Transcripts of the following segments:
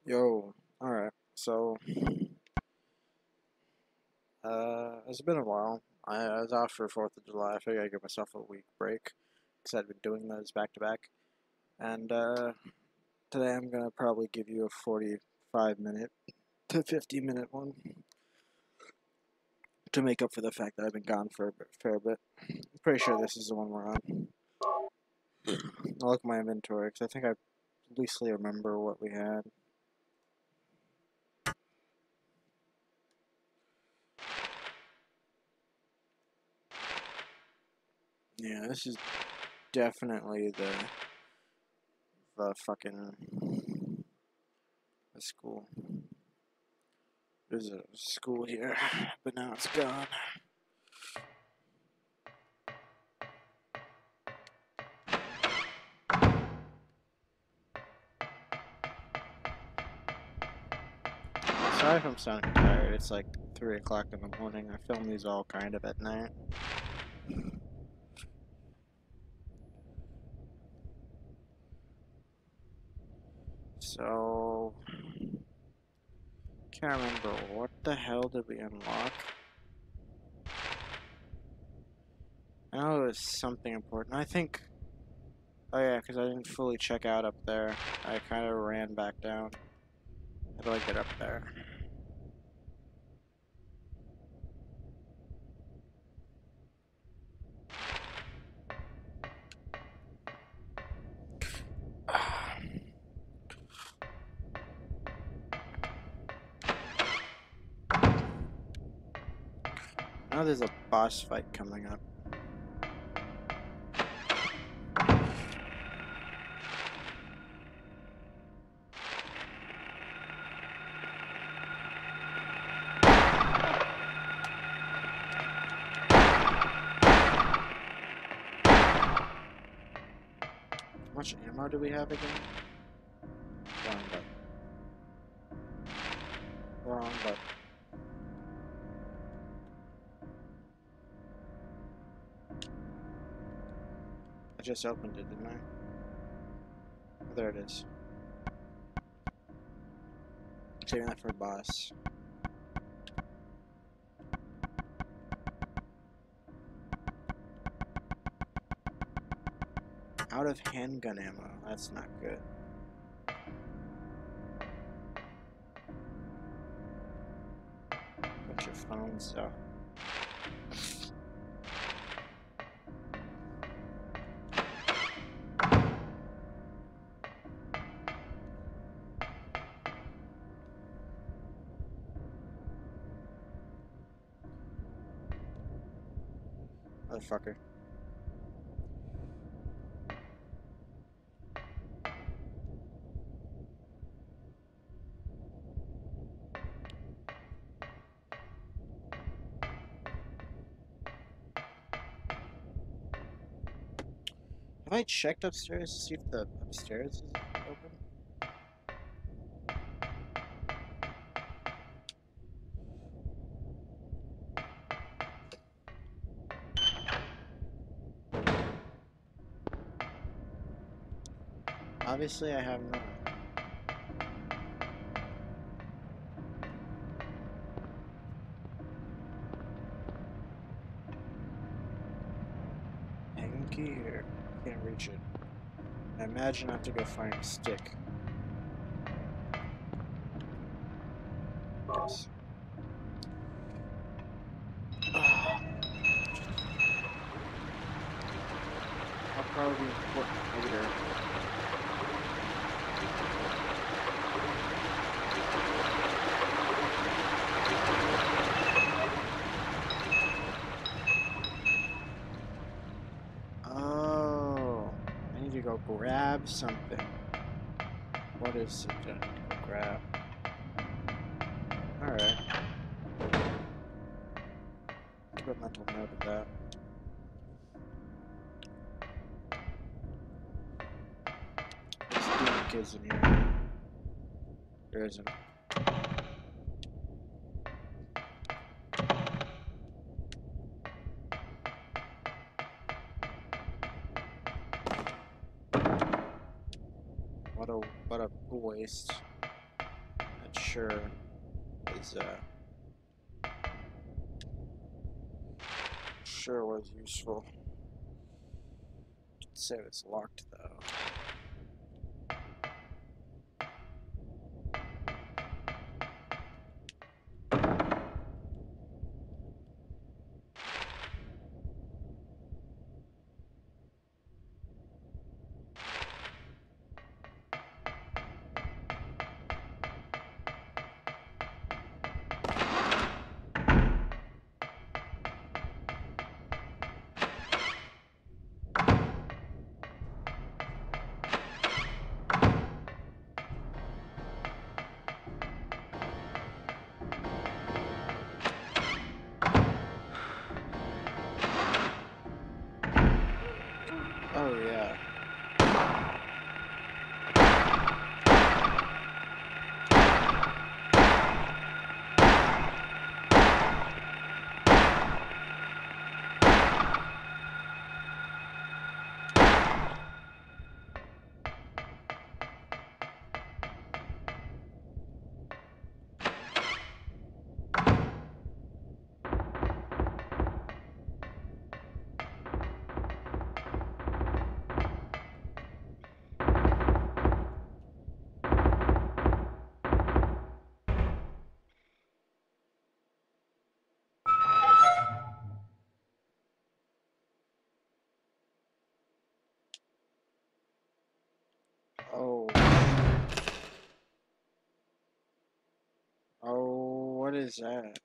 Yo, alright, it's been a while. I was off for 4th of July. I figured I'd give myself a week break because I'd been doing those back to back. And today I'm gonna probably give you a 45-minute to 50-minute one to make up for the fact that I've been gone for a fair bit. I'm pretty sure this is the one we're on. I'll look at my inventory because I think I loosely remember what we had. Yeah, this is definitely the fucking the school. There's a school here, but now it's gone. Sorry if I'm sounding tired. It's like 3 o'clock in the morning. I film these all kind of at night. So, can't remember what the hell did we unlock. I know it was something important. I think, oh yeah, because I didn't fully check out up there. I kind of ran back down. How do I get up there? I know there's a boss fight coming up. How much ammo do we have again? Wrong button. Wrong button. I just opened it, didn't I? Oh, there it is. Saving that for a boss. Out of handgun ammo. That's not good. Put your phones up. Motherfucker. Have I checked upstairs to see if the upstairs is open? Obviously, I have not. Hang key here. Can't reach it. I imagine I have to go find a stick. Yes. I'll probably be important later. Oh, I need to go grab something. What is it that I need to go grab? Alright. Keep a mental note of that. There's demon kids in here. There isn't. What a waste. sure is was useful. Didn't say it was locked though. Oh yeah. Oh. Oh, what is that?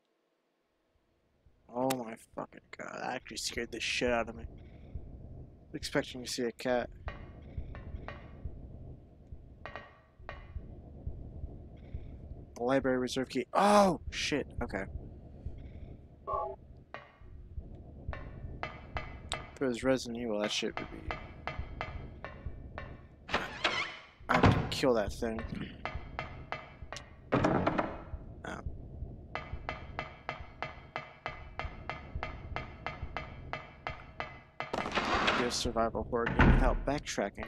Oh my fucking god, that actually scared the shit out of me. Expecting to see a cat. The library reserve key. Oh shit, okay. If it was Resident Evil, that shit would be... I have to kill that thing. Oh. Be a survival horror game without backtracking.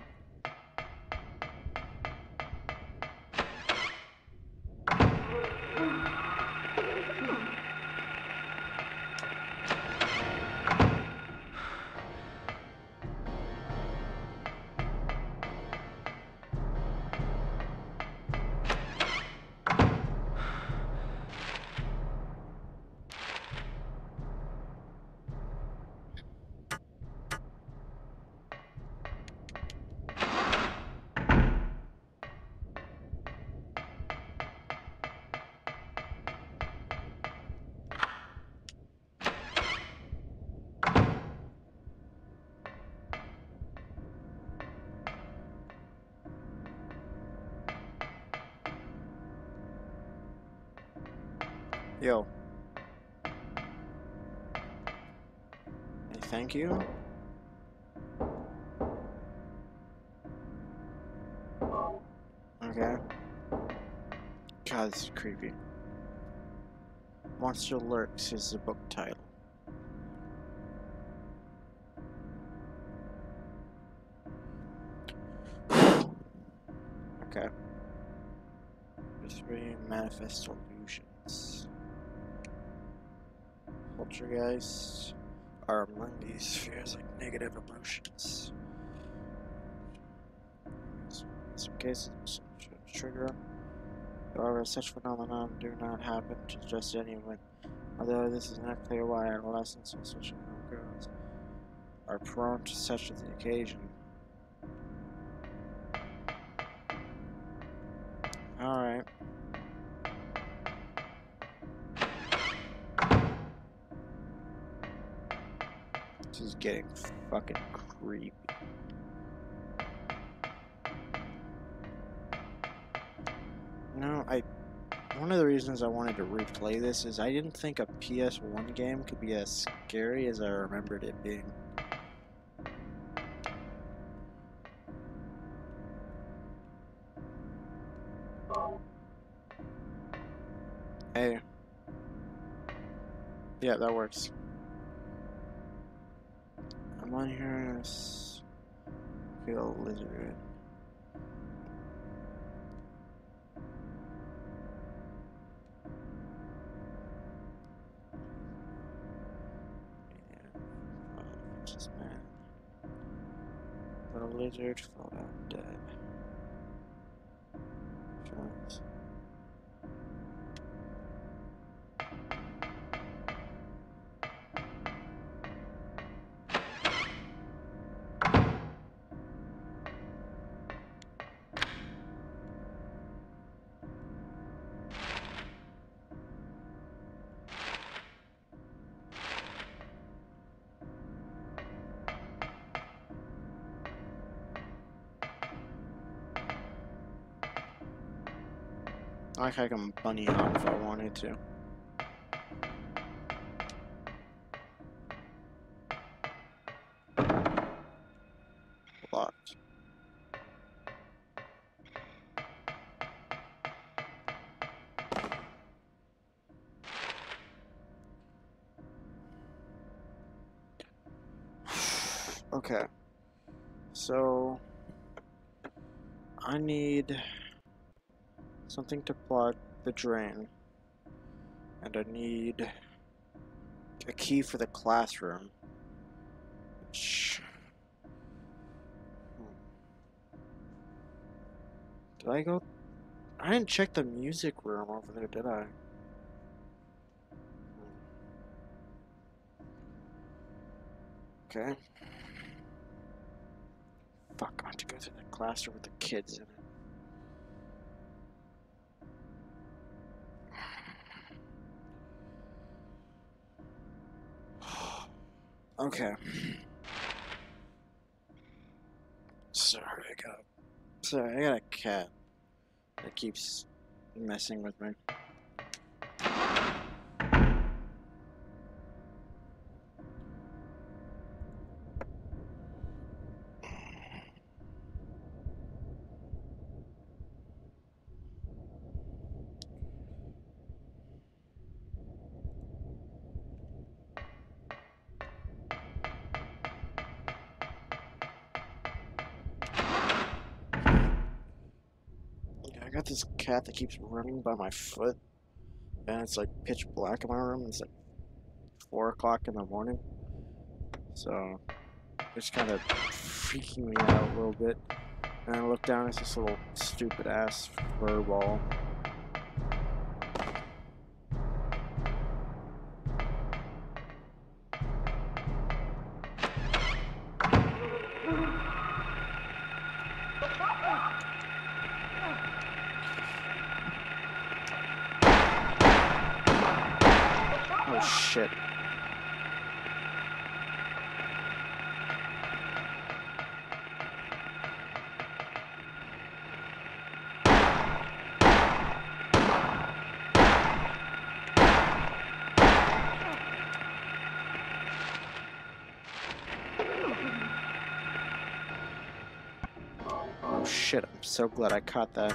Yo. Hey, thank you. Okay. God, this is creepy. Monster Lurks is the book title. Okay. Three manifest illusions. Poltergeists are among these spheres like negative emotions. In some cases, some trigger them. However, such phenomena do not happen to just anyone. Although this is not clear why adolescents or such girls are prone to such as the occasion. Alright. This is getting fucking creepy. You know, one of the reasons I wanted to replay this is I didn't think a PS1 game could be as scary as I remembered it being. Hey. Yeah, that works. I'm on here as feel lizard. Blizzard, Fallout, Dead. Shots. Like I can bunny hop if I wanted to. Locked. Okay. So I need something to plug the drain, and I need a key for the classroom. Which... Did I go? I didn't check the music room over there, did I? Okay. Fuck, I have to go to the classroom with the kids in it. Okay. Sorry, I got a cat that keeps messing with me. I got this cat that keeps running by my foot, and it's like pitch black in my room. It's like 4 o'clock in the morning, so it's kind of freaking me out a little bit. And I look down, it's this little stupid ass fur ball. Oh shit. Oh shit, I'm so glad I caught that.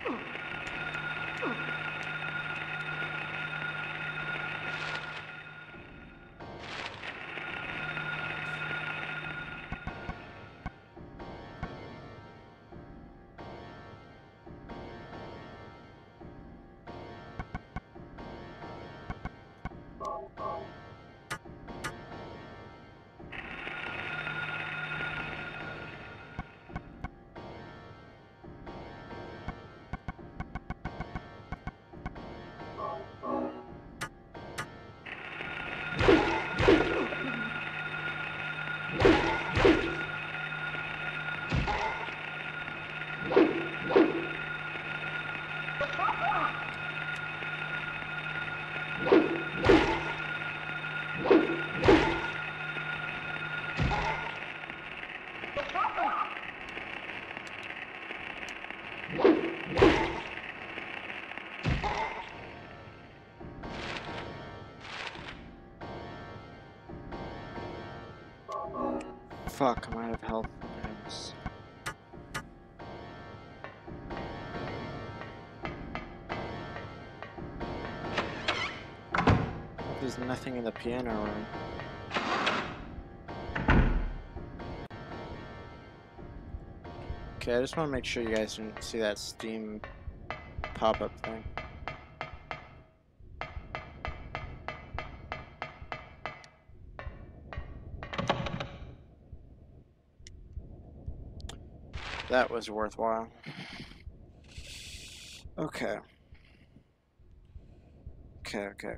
Fuck, I'm out of health items. There's nothing in the piano room. Okay, I just want to make sure you guys didn't see that Steam pop-up thing. That was worthwhile. Okay. Okay.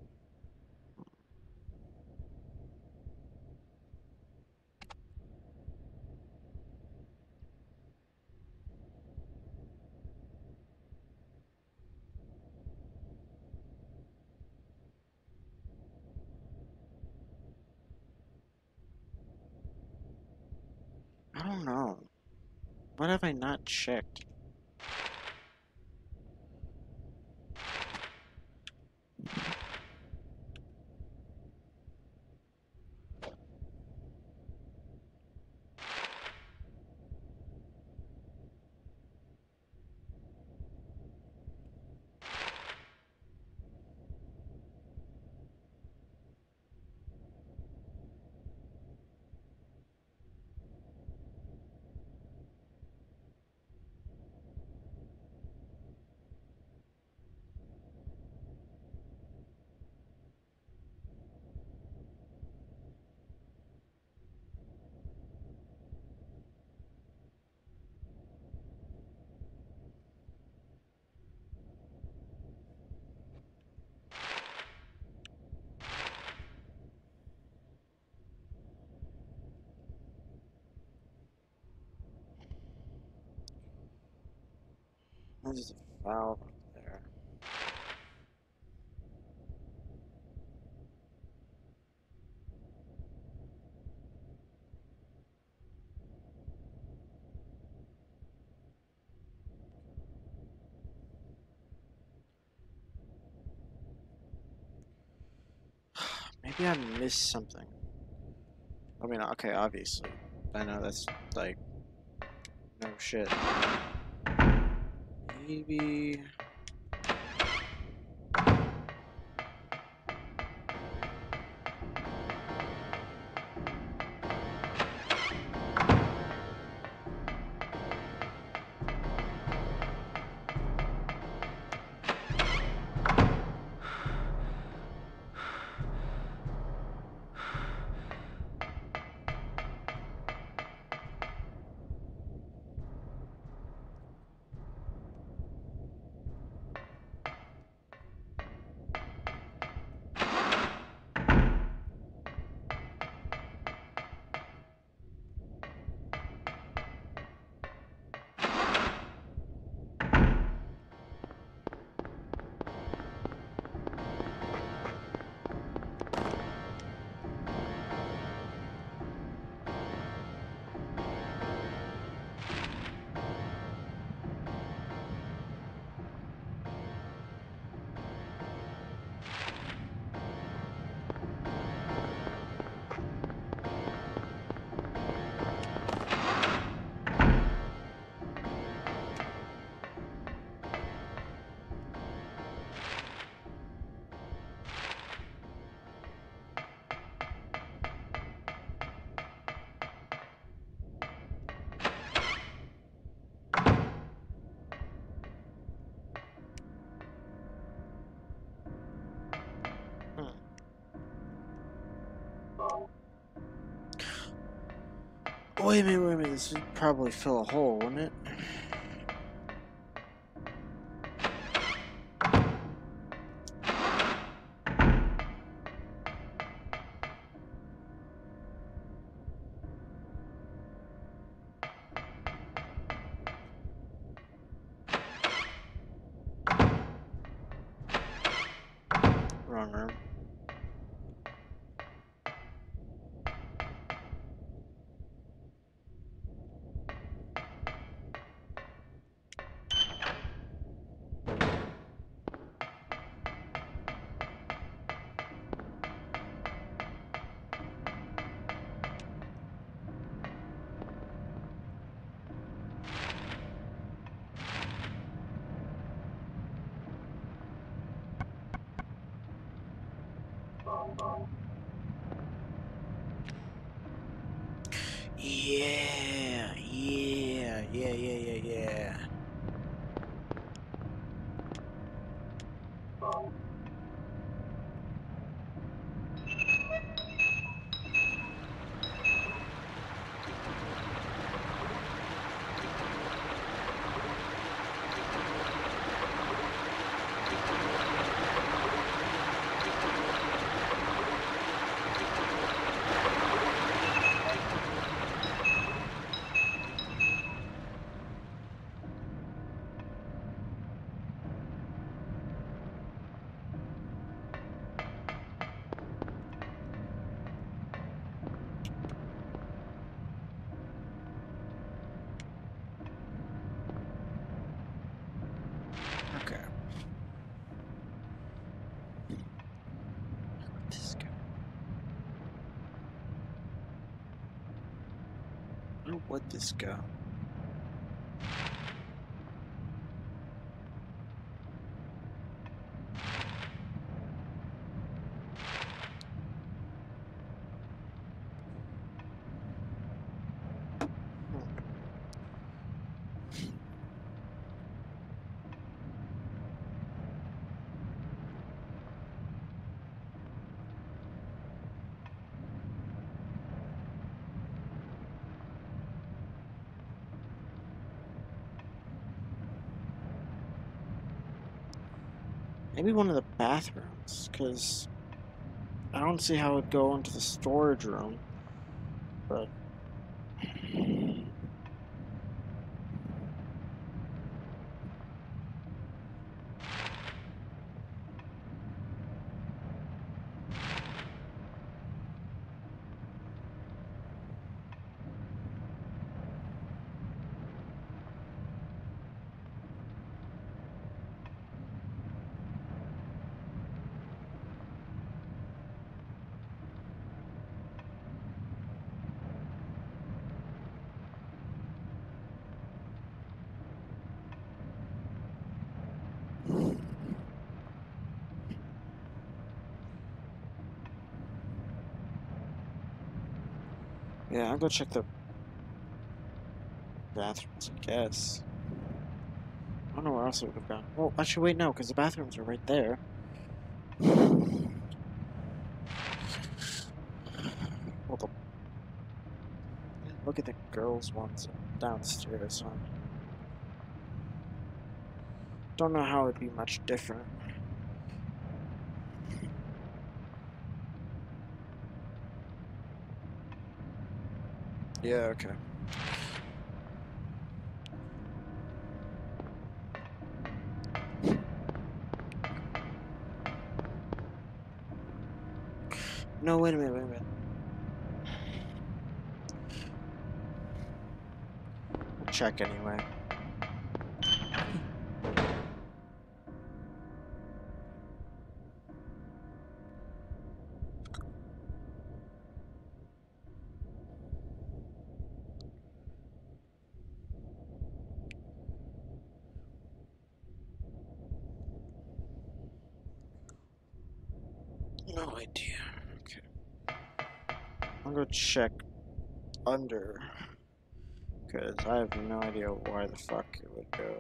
I don't know. What have I not checked? There's a valve up there. Maybe I missed something. I mean, okay, obviously. I know that's, like, no shit. Maybe... Wait a minute, this would probably fill a hole, wouldn't it? Wrong room. Yeah. Where'd this go? Maybe one of the bathrooms, because I don't see how it'd go into the storage room, but... Yeah, I'll go check the bathrooms, I guess. I don't know where else it would have gone. Well, actually, wait, no, because the bathrooms are right there. Well, look at the girls' ones downstairs, huh? Don't know how it'd be much different. Yeah, okay. No, wait a minute, wait a minute. I'll check anyway. No idea. Okay. I'll go check under, because I have no idea why the fuck it would go.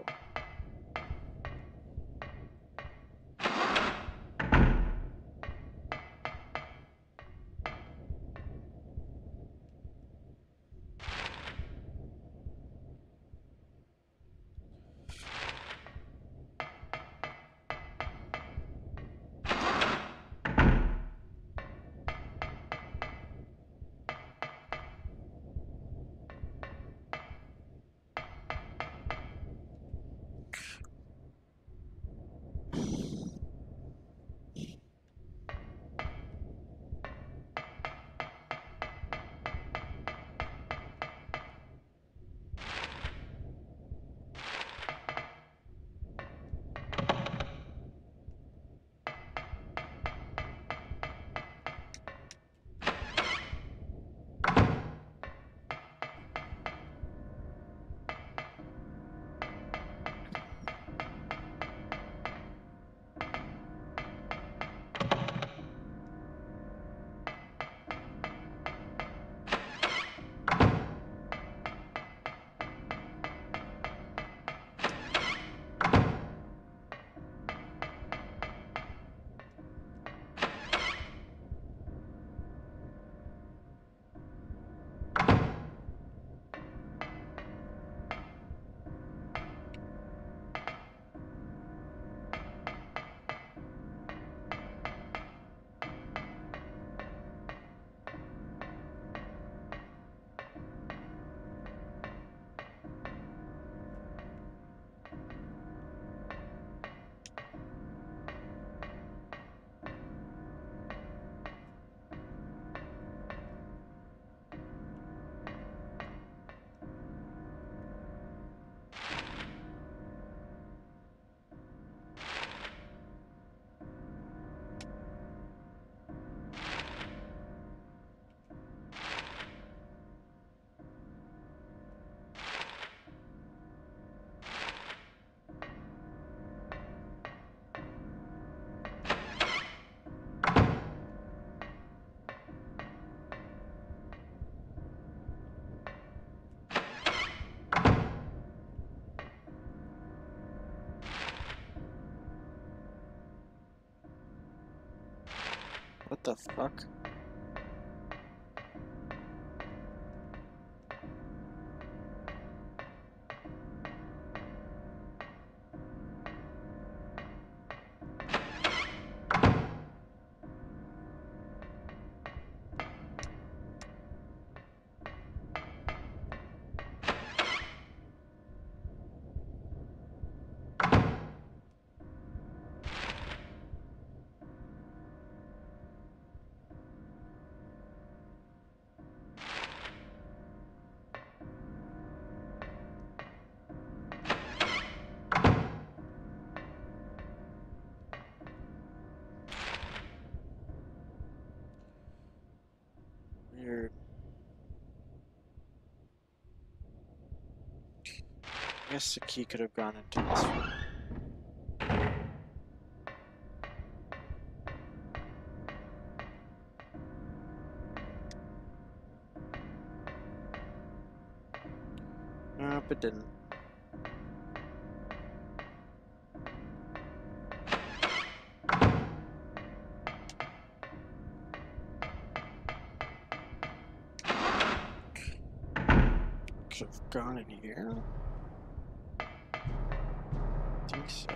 What the fuck? Weird. I guess the key could have gone into this one. Nope, it didn't. Could have gone in here. I think so.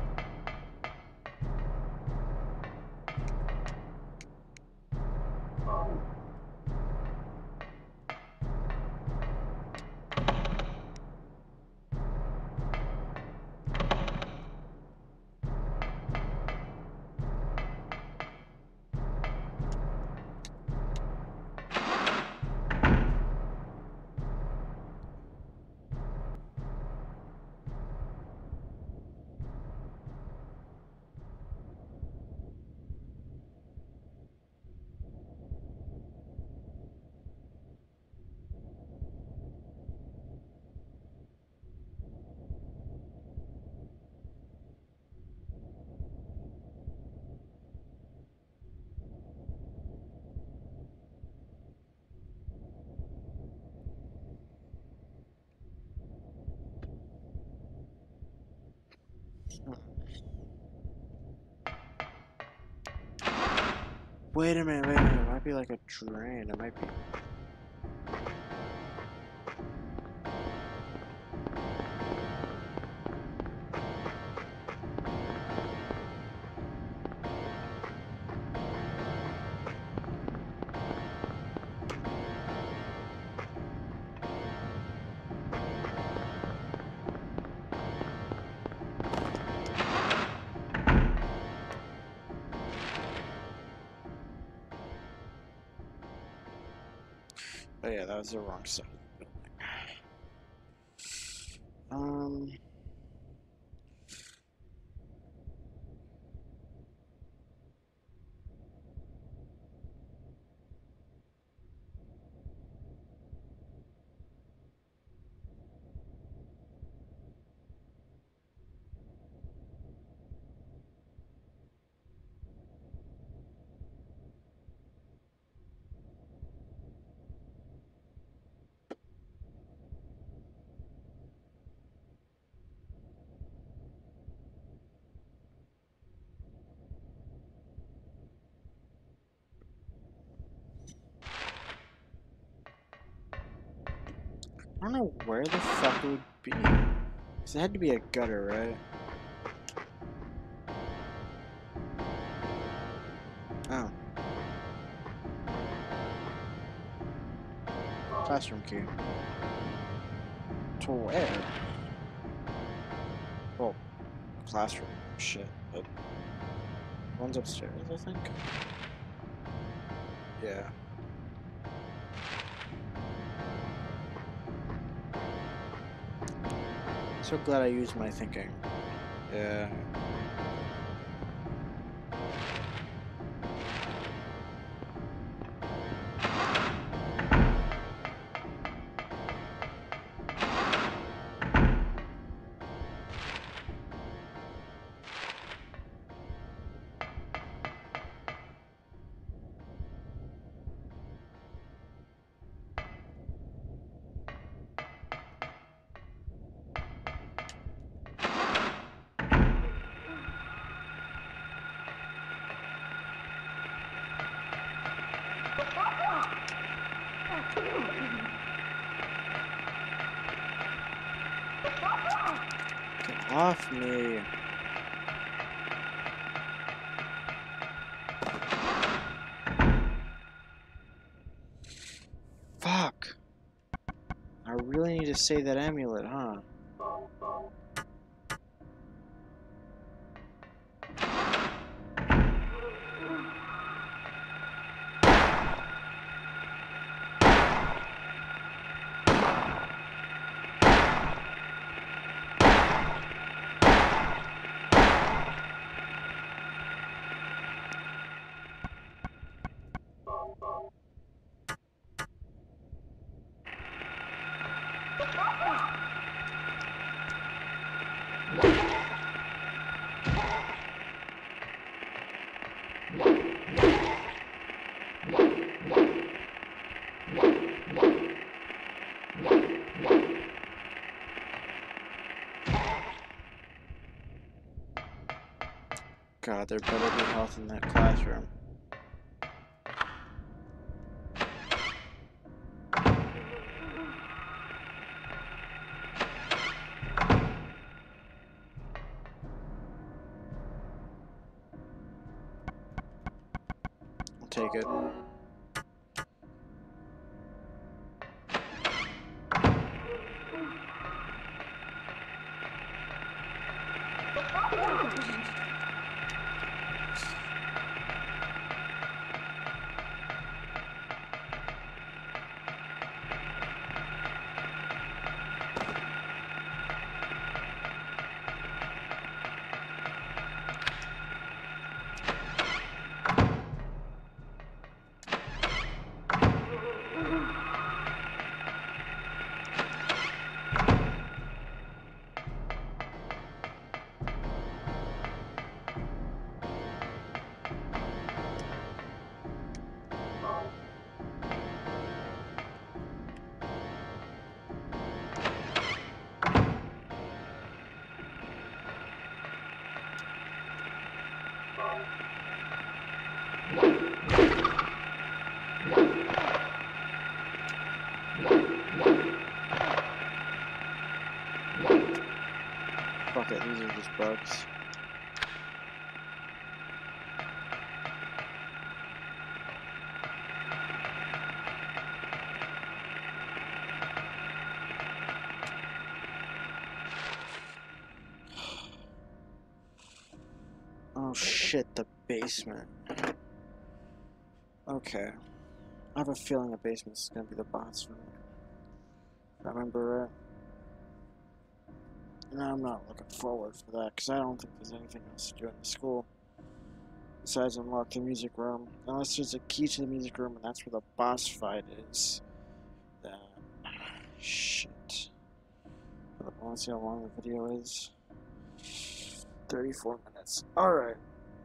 Wait a minute, it might be like a drain, it might be... Oh yeah, that was the wrong side of the building. I don't know where the fuck it would be. 'Cause it had to be a gutter, right? Oh. Classroom key. To where? Well, classroom. Shit. But one's upstairs, I think. Yeah. So glad I used my thinking. Yeah. Off me. Fuck. I really need to save that amulet, huh? God, there better be health in that classroom. I'll take it. Fuck it, these are just bugs. Oh shit, the basement. Okay. I have a feeling the basement's gonna be the boss room. If I remember right. And I'm not looking forward for that, because I don't think there's anything else to do in the school besides unlock the music room. Unless there's a key to the music room and that's where the boss fight is. Then... shit. I want to see how long the video is. 34 minutes. Alright.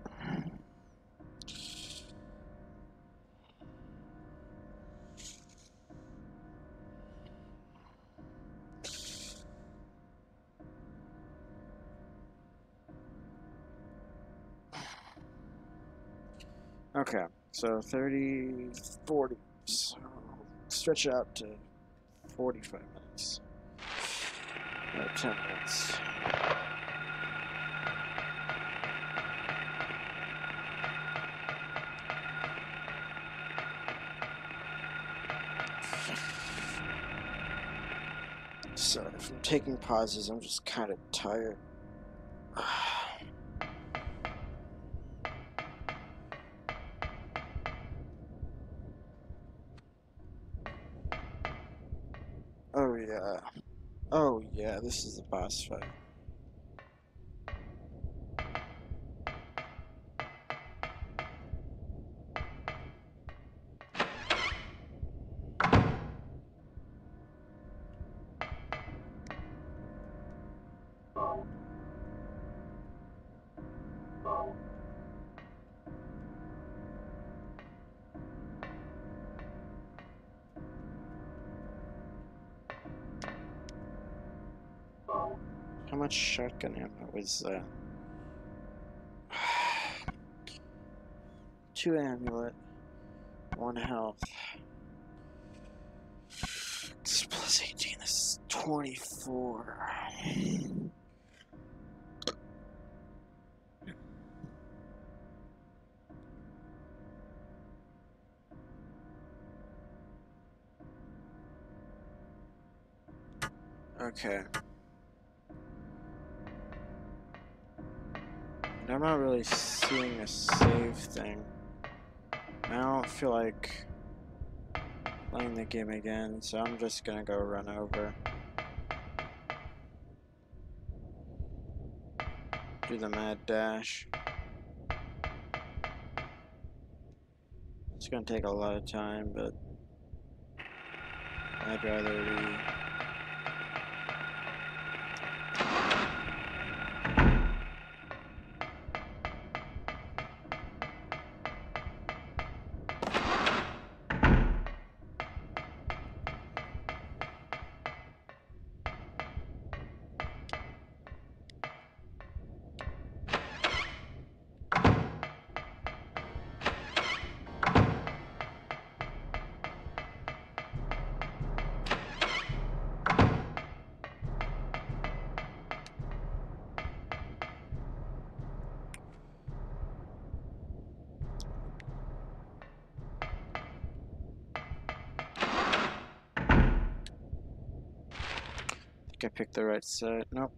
Okay, so 30, 40. So stretch it out to 45 minutes. 10 minutes. So if I'm taking pauses, I'm just kind of tired. Oh yeah. Oh yeah, this is the boss fight. How much shotgun ammo is that? 2 amulet, 1 health. This is plus 18, this is 24. Okay. And I'm not really seeing a save thing. I don't feel like playing the game again, so I'm just gonna go run over. Do the mad dash. It's gonna take a lot of time, but I'd rather be... I think I picked the right side. Nope.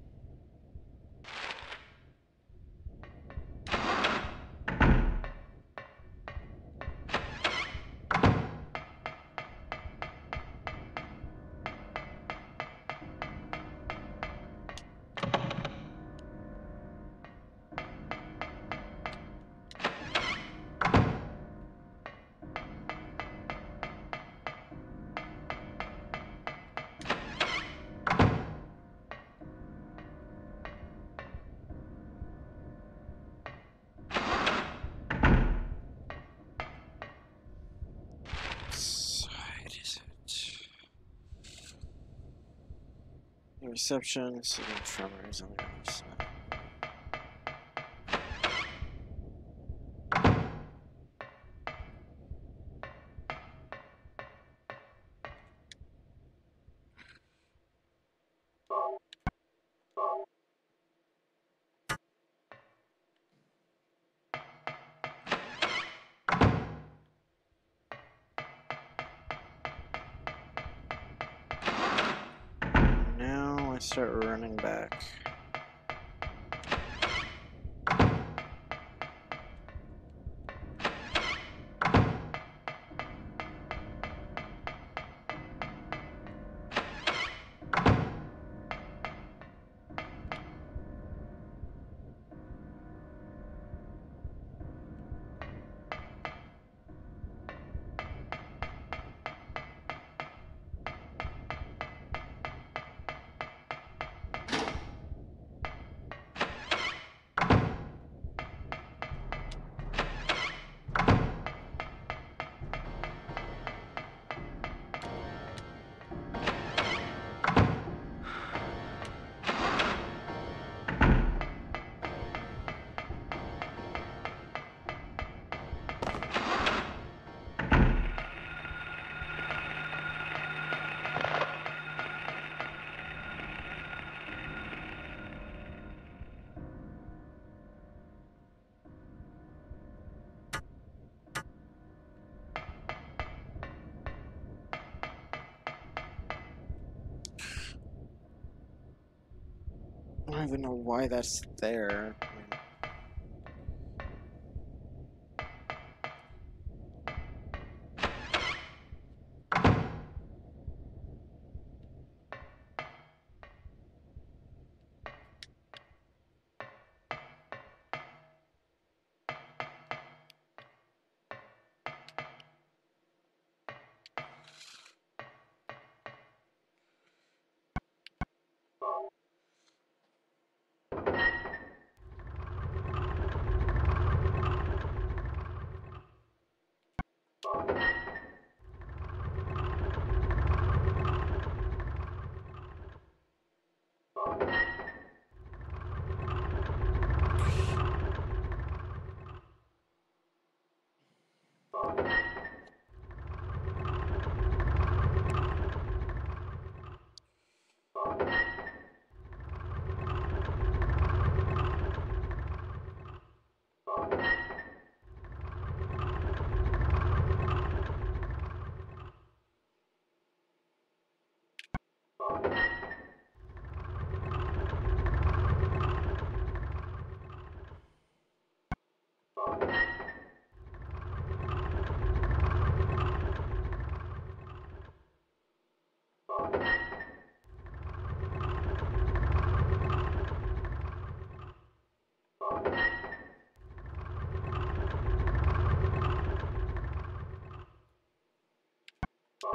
Reception, sitting tremors on the other side. Now I start running back. I don't even know why that's there. I mean,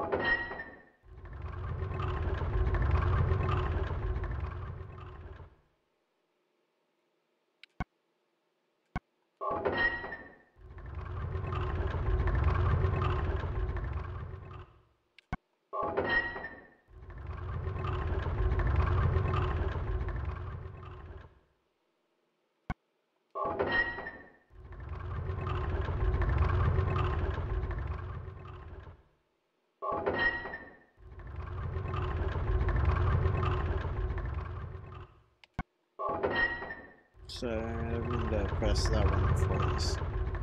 So I mean to press that one before this.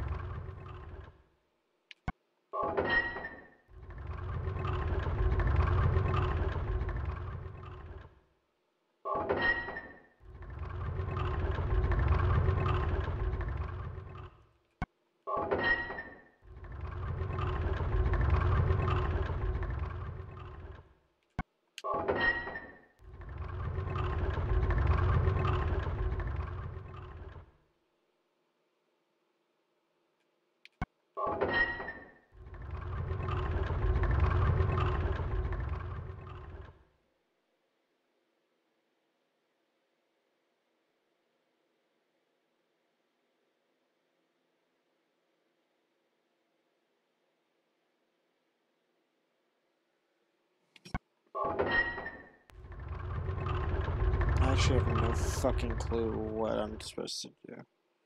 I actually have no fucking clue what I'm supposed to do.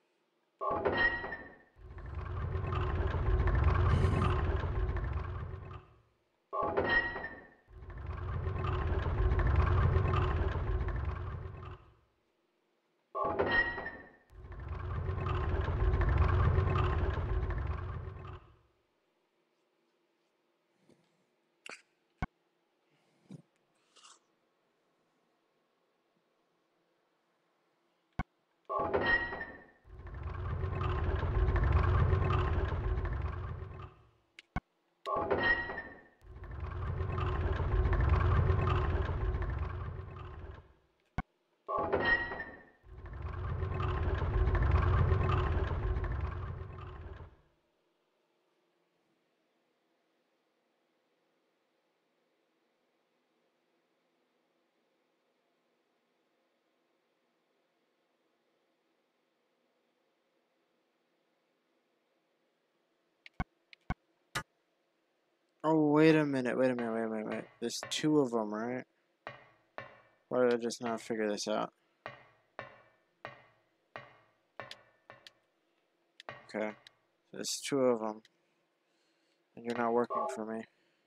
Oh, wait a minute, wait a minute, wait a minute, wait. There's two of them, right? Why did I just not figure this out? Okay. There's two of them. And you're not working for me.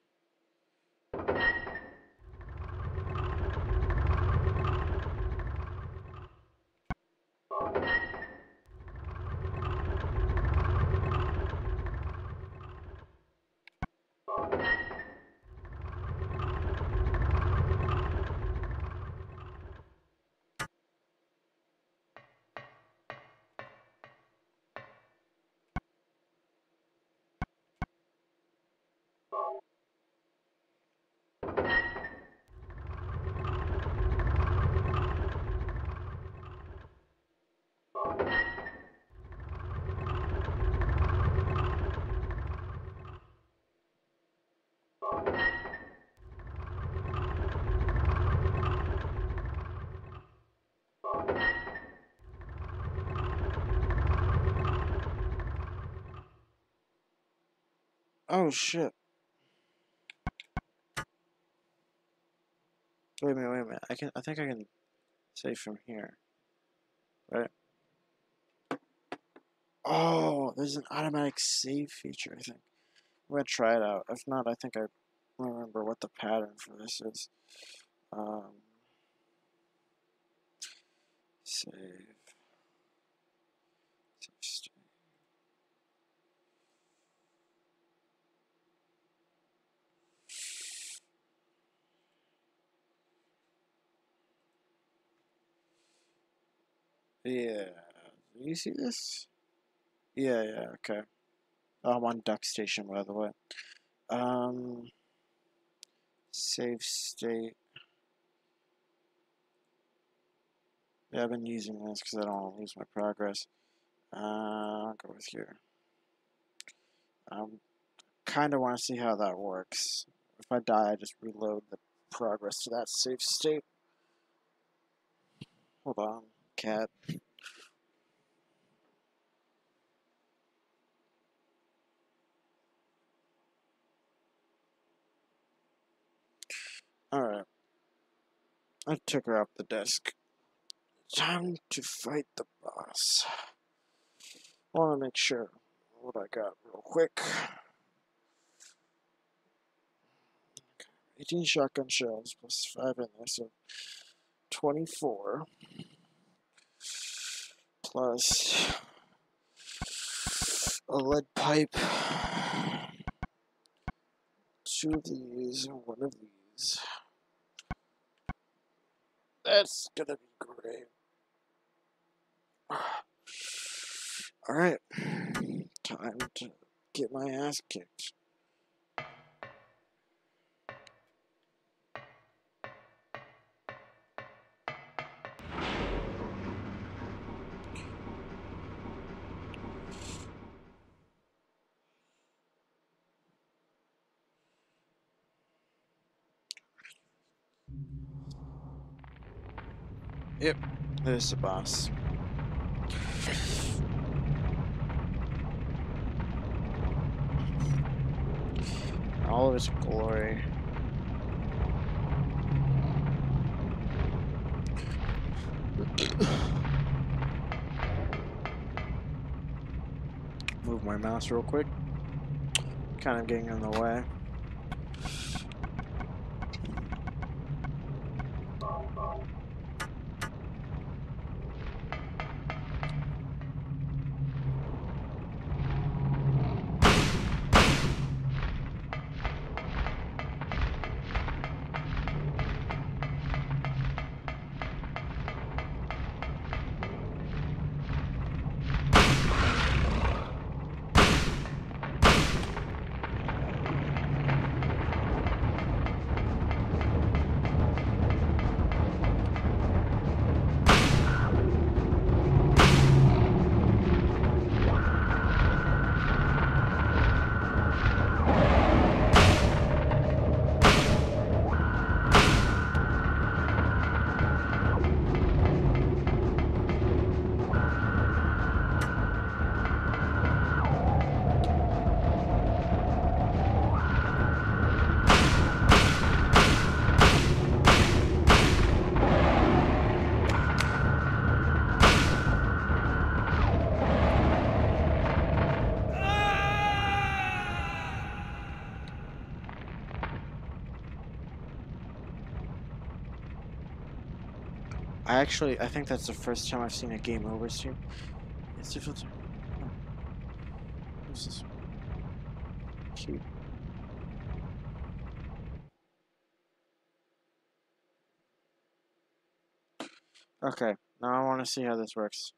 Oh, shit. Wait a minute, wait a minute. I think I can save from here. Right? Oh, there's an automatic save feature, I think. I'm gonna try it out. If not, I think I remember what the pattern for this is. Save. Save state. Yeah. Do you see this? Yeah, yeah, okay. I'm on Duck Station, by the way. Um, Save state. Yeah, I've been using this because I don't want to lose my progress. I'll go with here. Kind of want to see how that works If I die, I just reload the progress to that safe state. Hold on, cat. Alright. I took her off the desk. Time to fight the boss. I want to make sure what I got real quick. 18 shotgun shells plus 5 in there, so 24 plus a lead pipe, 2 of these, and 1 of these. That's gonna be great. Alright, time to get my ass kicked. Yep, there's the boss. All of its glory. Move my mouse real quick. Kind of getting in the way. I think that's the first time I've seen a game over stream. It's difficult to... This is cute. Okay, now I want to see how this works.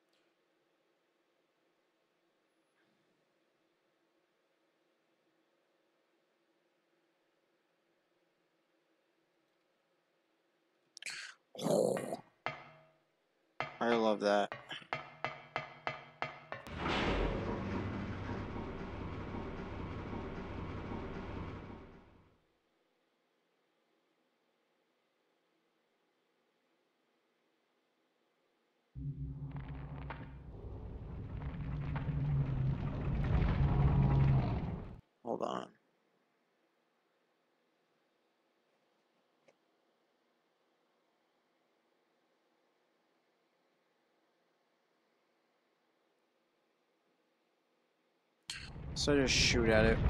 I love that. Hold on. So just shoot at it.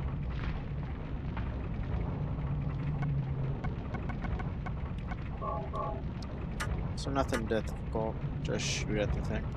So nothing difficult, just shoot at the thing.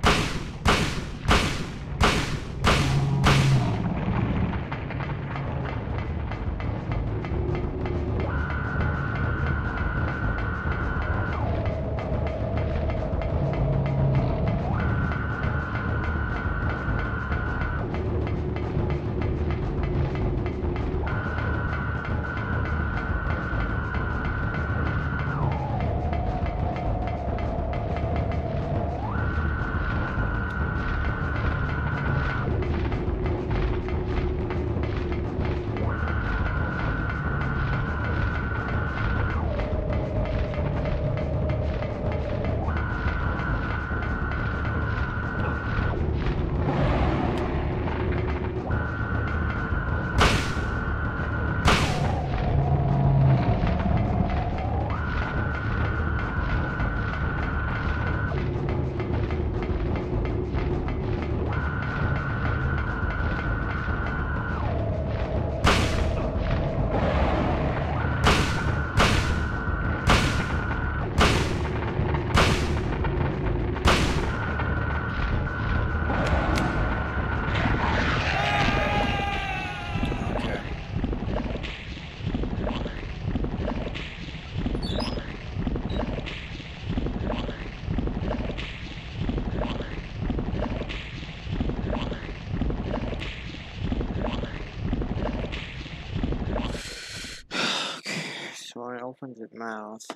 mouth.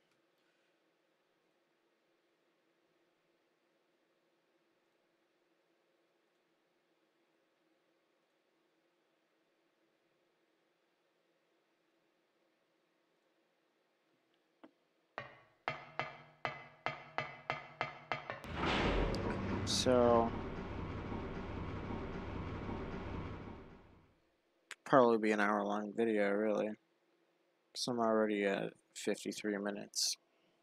So probably be an hour-long video, really, because I'm already at 53 minutes.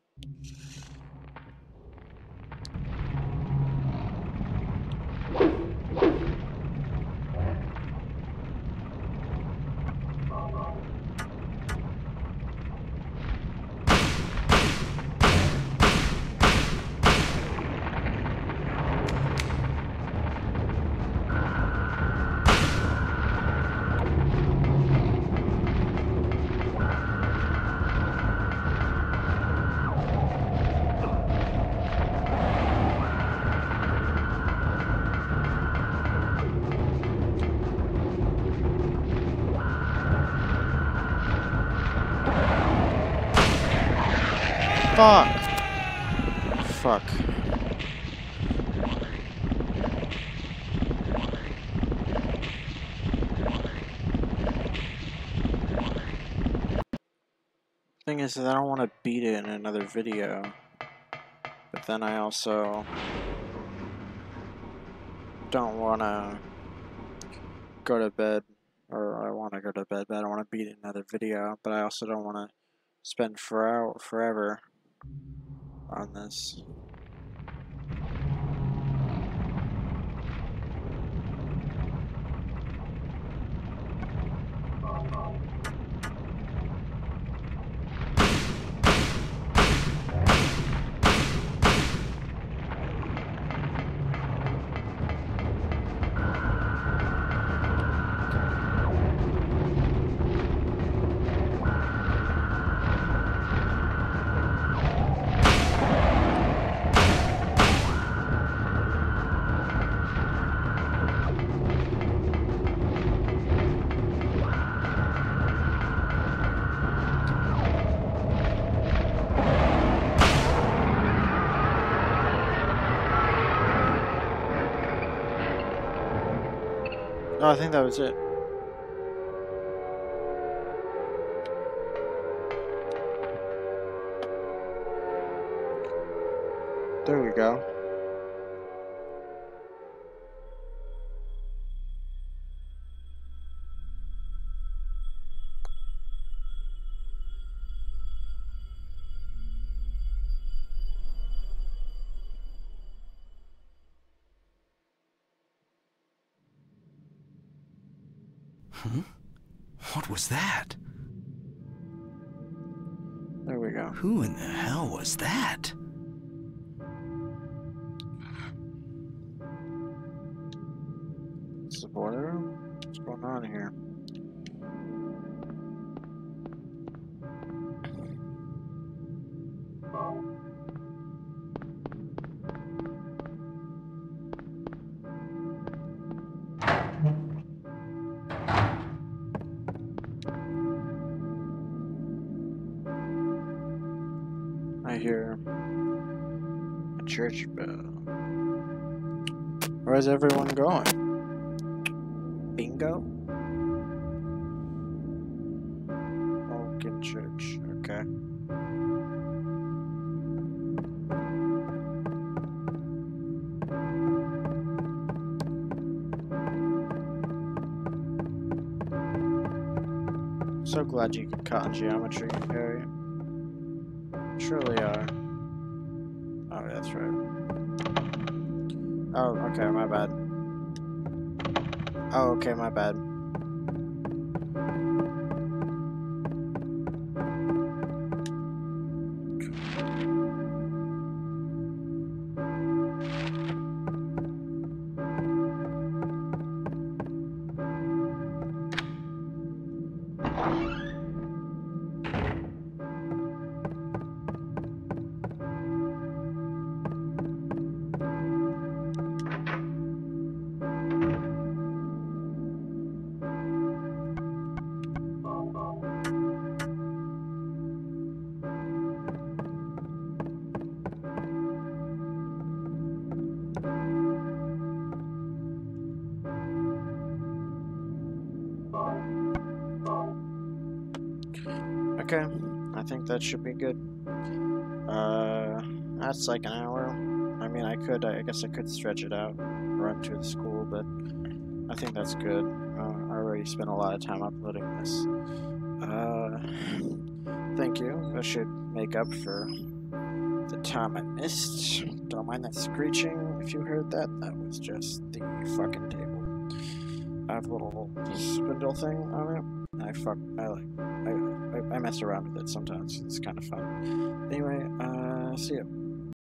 Fuck! Fuck. Thing is that I don't want to beat it in another video, but then I also don't want to go to bed, or I want to go to bed, but I don't want to beat it in another video, but I also don't want to spend forever on this. Oh, I think that was it. There we go. Huh? What was that? There we go. Who in the hell was that? It's the boiler room? What's going on here? I hear a church bell. Where's everyone going? Bingo? Oaken Church, okay. So glad you could cut on geometry, Harry. Surely are. Oh, that's right. Oh, okay, my bad. Oh, okay, my bad. Okay, I think that should be good. That's like an hour. I mean, I guess I could stretch it out, run to the school, but I think that's good. I already spent a lot of time uploading this. Thank you. That should make up for the time I missed. Don't mind that screeching if you heard that. That was just the fucking table. I have a little spindle thing on it. I mess around with it sometimes. It's kind of fun. Anyway, see ya.